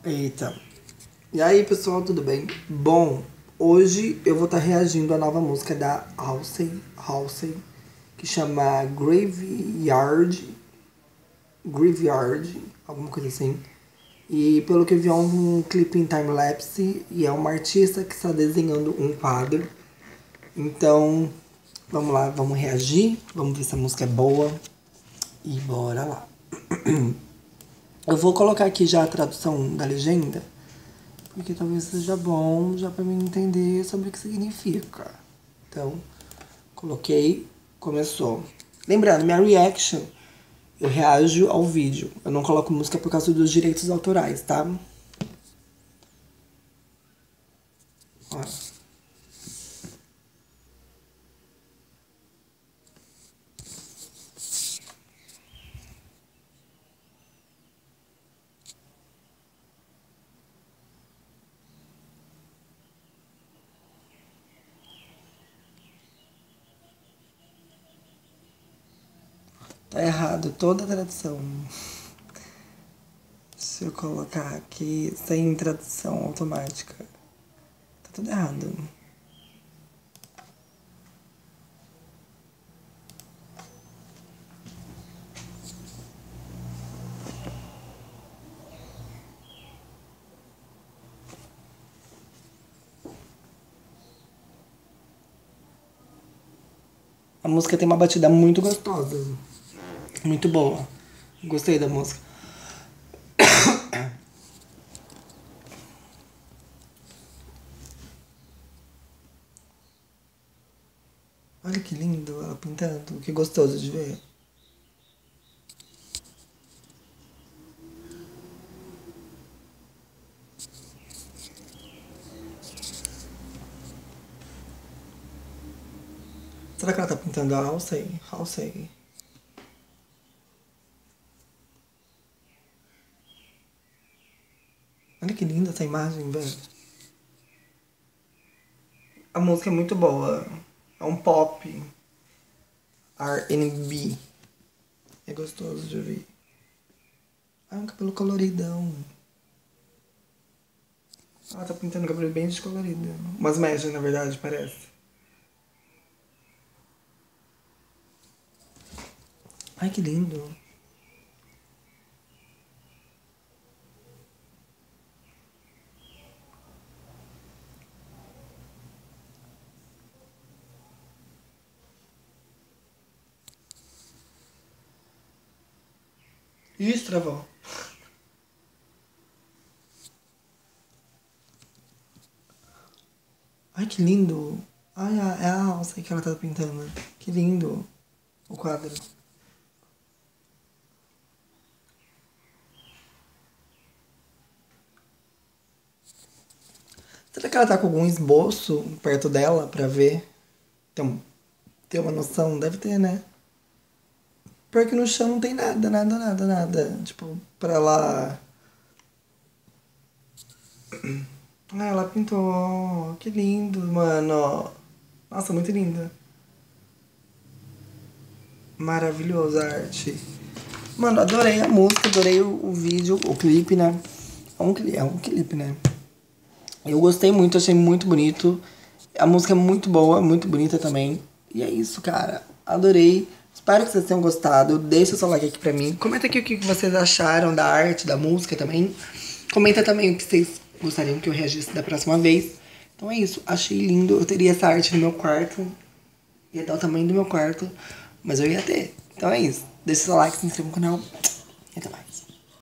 Eita. E aí, pessoal, tudo bem? Bom, hoje eu vou estar reagindo à nova música da Halsey, que chama Graveyard, alguma coisa assim. E pelo que eu vi é um clipe em time-lapse e é uma artista que está desenhando um quadro. Então, vamos lá, vamos reagir, vamos ver se a música é boa e bora lá. Eu vou colocar aqui já a tradução da legenda, porque talvez seja bom já pra mim entender sobre o que significa. Então, coloquei, começou. Lembrando, minha reaction, eu reajo ao vídeo. Eu não coloco música por causa dos direitos autorais, tá? Ó. Tá errado toda a tradução. Se eu colocar aqui sem tradução automática, tá tudo errado. A música tem uma batida muito gostosa, muito boa. Gostei da música. Olha que lindo ela pintando, que gostoso de ver. Será que ela tá pintando a Halsey? Olha que linda essa imagem, velho. A música é muito boa. É um pop. R&B. É gostoso de ouvir. Ah, é um cabelo coloridão. Ela tá pintando o cabelo bem descolorido. Umas mechas, na verdade, parece. Ai, que lindo. Ih, travou. Ai, que lindo. Ai, é a alça que ela tá pintando. Que lindo o quadro. Será que ela tá com algum esboço perto dela pra ver? Ter uma noção? Deve ter, né? Porque no chão não tem nada. Tipo, pra lá. Ah, ela pintou. Que lindo, mano. Nossa, muito linda. Maravilhosa a arte. Mano, adorei a música, adorei o vídeo, o clipe, né? É um clipe, né? Eu gostei muito, achei muito bonito. A música é muito boa, muito bonita também. E é isso, cara. Adorei. Espero que vocês tenham gostado. Deixa o seu like aqui pra mim. Comenta aqui o que vocês acharam da arte, da música também. Comenta também o que vocês gostariam que eu reagisse da próxima vez. Então é isso. Achei lindo. Eu teria essa arte no meu quarto. Ia dar o tamanho do meu quarto. Mas eu ia ter. Então é isso. Deixa o seu like, se inscreva no canal. E até mais.